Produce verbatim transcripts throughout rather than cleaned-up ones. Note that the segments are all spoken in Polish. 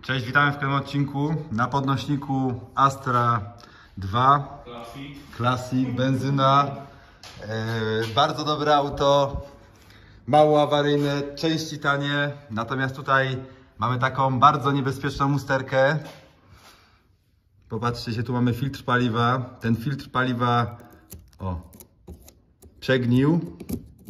Cześć, witamy w kolejnym odcinku na podnośniku Astra dwa Classic, Classic, benzyna, e, bardzo dobre auto, mało awaryjne, części tanie, natomiast tutaj mamy taką bardzo niebezpieczną usterkę. Popatrzcie się, tu mamy filtr paliwa, ten filtr paliwa o, przegnił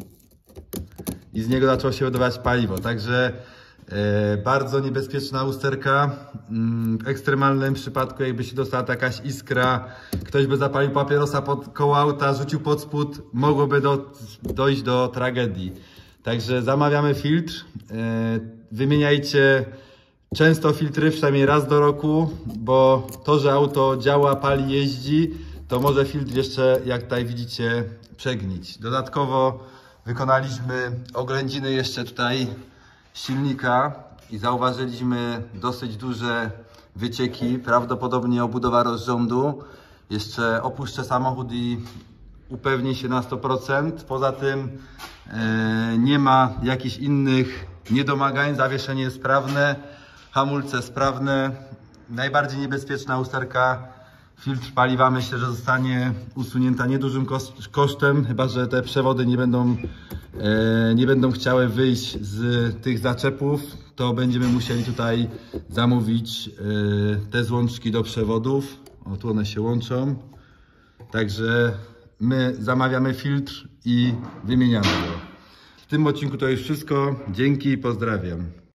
i z niego zaczęło się wydobywać paliwo, także E, bardzo niebezpieczna usterka. W ekstremalnym przypadku, jakby się dostała jakaś iskra, ktoś by zapalił papierosa pod koło auta, rzucił pod spód, mogłoby do, dojść do tragedii. Także zamawiamy filtr. E, wymieniajcie często filtry, przynajmniej raz do roku, bo to, że auto działa, pali, jeździ, to może filtr jeszcze, jak tutaj widzicie, przegnić. Dodatkowo wykonaliśmy oględziny jeszcze tutaj silnika i zauważyliśmy dosyć duże wycieki, prawdopodobnie obudowa rozrządu. Jeszcze opuszczę samochód i upewnię się na sto procent. Poza tym e, nie ma jakichś innych niedomagań, zawieszenie jest sprawne, hamulce sprawne. Najbardziej niebezpieczna usterka, filtr paliwa, myślę, że zostanie usunięta niedużym kosztem, chyba że te przewody nie będą, e, nie będą chciały wyjść z tych zaczepów, to będziemy musieli tutaj zamówić e, te złączki do przewodów. O, tu one się łączą. Także my zamawiamy filtr i wymieniamy go. W tym odcinku to już wszystko. Dzięki i pozdrawiam.